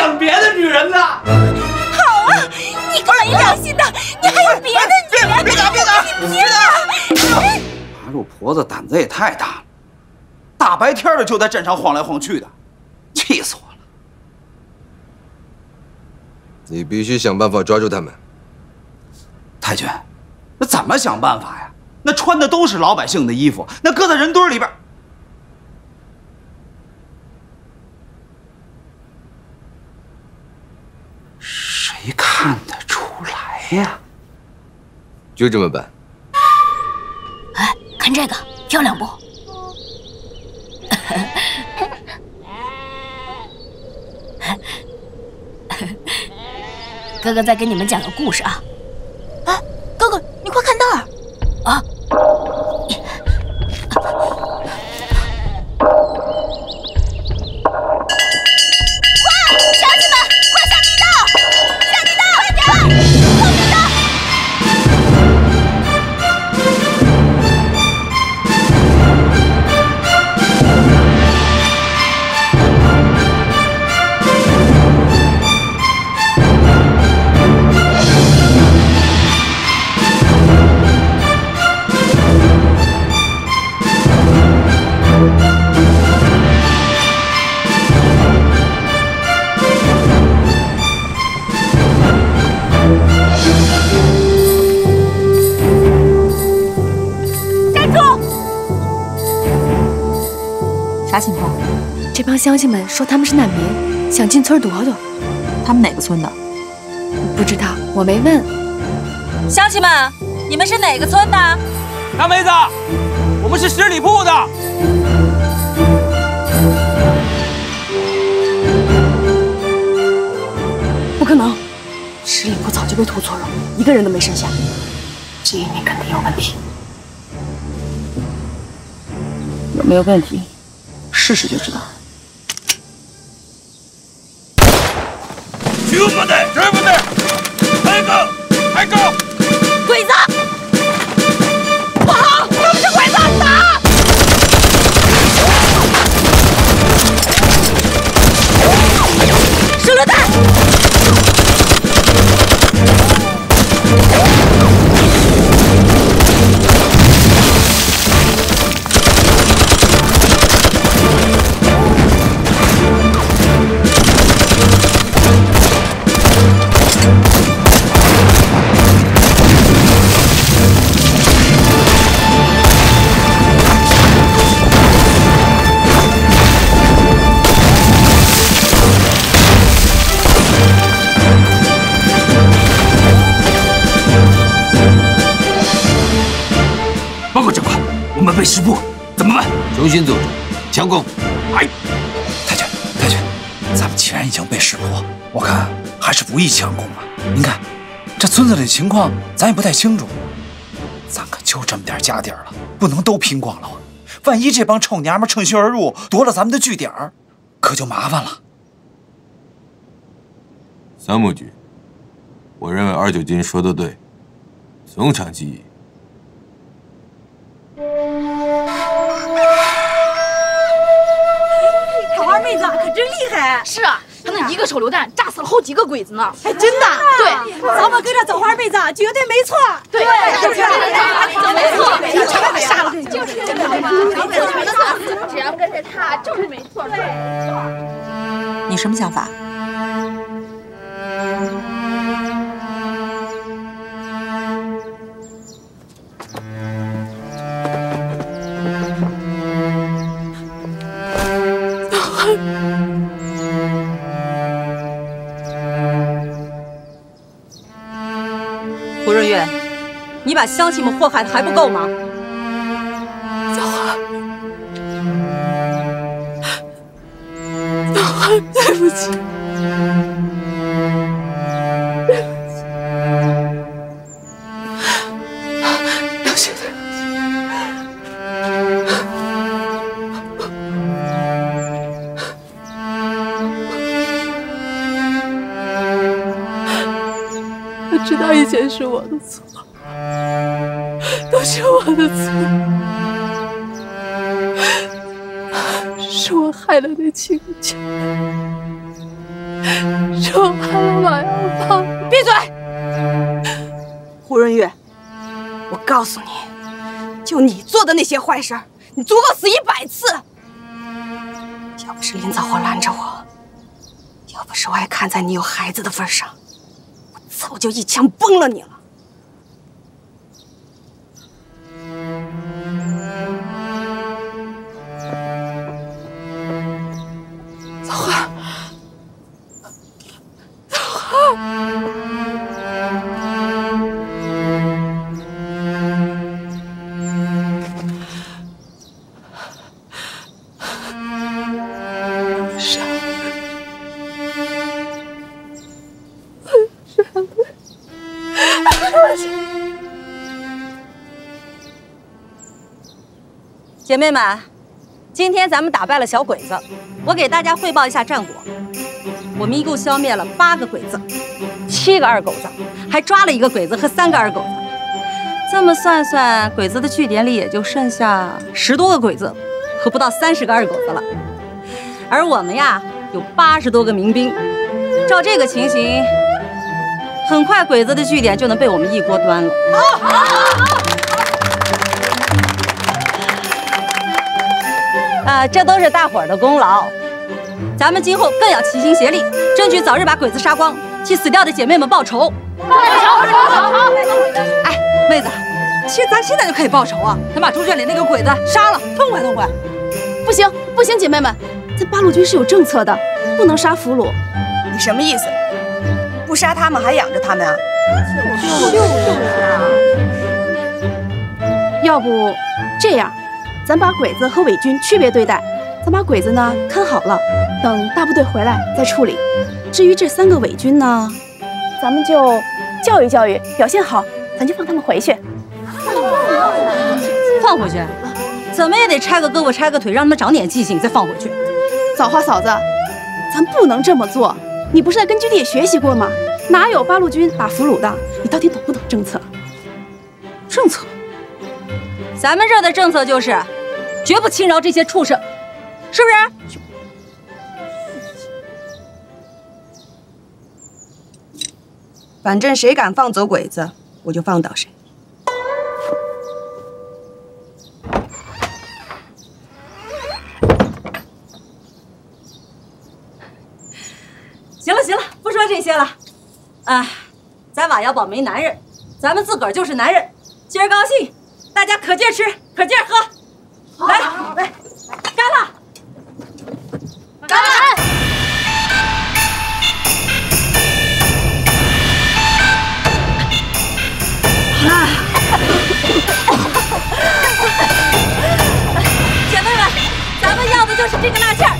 想别的女人呢？ 好啊，你个没良心的，你还有别的女人？别打！你别打！ 马路婆子胆子也太大了，大白天的就在镇上晃来晃去的，气死我了！ 你必须想办法抓住他们。 太君，那怎么想办法呀？那穿的都是老百姓的衣服，那搁在人堆里边，谁看得出来呀？ 就这么办。 哎，看这个漂亮不？哥哥再给你们讲个故事啊！啊，哥哥，你快看那儿！啊！快，乡亲们，快下地道！下地道，快点！后面的。 啥情况？ 这帮乡亲们说他们是难民，想进村躲躲。 他们哪个村的？ 不知道，我没问。 乡亲们，你们是哪个村的？ 大妹子，我们是十里铺的。 不可能，十里铺早就被屠村了，一个人都没剩下。这一年肯定有问题。有没有问题？试试就知道。 去不得，追不得，开高，开高！ 鬼子，跑！他们是鬼子，打！手榴弹！ 报告长官，我们被识破，怎么办？ 重新组织，强攻！ 哎， 太君，咱们既然已经被识破，我看还是不宜强攻吧。您看，这村子里的情况咱也不太清楚，咱可就这么点家底儿了，不能都拼光了啊！万一这帮臭娘们趁虚而入，夺了咱们的据点儿，可就麻烦了。 参谋局，我认为29军说的对，从长计议。 桃花妹子可真厉害！ 是啊，她那一个手榴弹炸死了好几个鬼子呢。 哎，真的？ 对， 咱们跟着枣花妹子绝对没错。 对，没错， 杀了就是只要跟着她就是没错。 你什么想法？胡润月，你把乡亲们祸害的还不够吗？ 枣花，对不起，刘先生，我知道以前是我的错，都是我的错。是我害了那7个家， 说完了，王耀邦。 闭嘴！胡润月，我告诉你，就你做的那些坏事，你足够死100次。要不是林早花拦着我，要不是我还看在你有孩子的份上，我早就一枪崩了你了。早花，早花。 姐妹们，今天咱们打败了小鬼子，我给大家汇报一下战果。我们一共消灭了8个鬼子，7个二狗子，还抓了1个鬼子和3个二狗子。这么算算，鬼子的据点里也就剩下10多个鬼子和不到30个二狗子了。而我们呀，有80多个民兵。照这个情形，很快鬼子的据点就能被我们一锅端了。这都是大伙儿的功劳，咱们今后更要齐心协力，争取早日把鬼子杀光，替死掉的姐妹们报仇。哎，妹子，其实咱现在就可以报仇啊！咱把猪圈里那个鬼子杀了，痛快痛快。 不行不行，姐妹们，咱八路军是有政策的，不能杀俘虏。 你什么意思？不杀他们还养着他们啊？就是啊。 要不这样，咱把鬼子和伪军区别对待，咱把鬼子呢看好了，等大部队回来再处理。至于这3个伪军呢，咱们就教育教育，表现好，咱就放他们回去。 放回去？怎么也得拆个胳膊拆个腿，让他们长点记性，再放回去。 枣花嫂子，咱不能这么做。你不是在根据地也学习过吗？哪有八路军打俘虏的？你到底懂不懂政策？ 政策？咱们这儿的政策就是，绝不轻饶这些畜生，是不是？ 反正谁敢放走鬼子，我就放倒谁。 行了行了，不说这些了。咱瓦窑堡没男人，咱们自个儿就是男人。今儿高兴，大家可劲儿吃，可劲儿喝。来来，干了！干！姐妹们，咱们要的就是这个辣劲儿。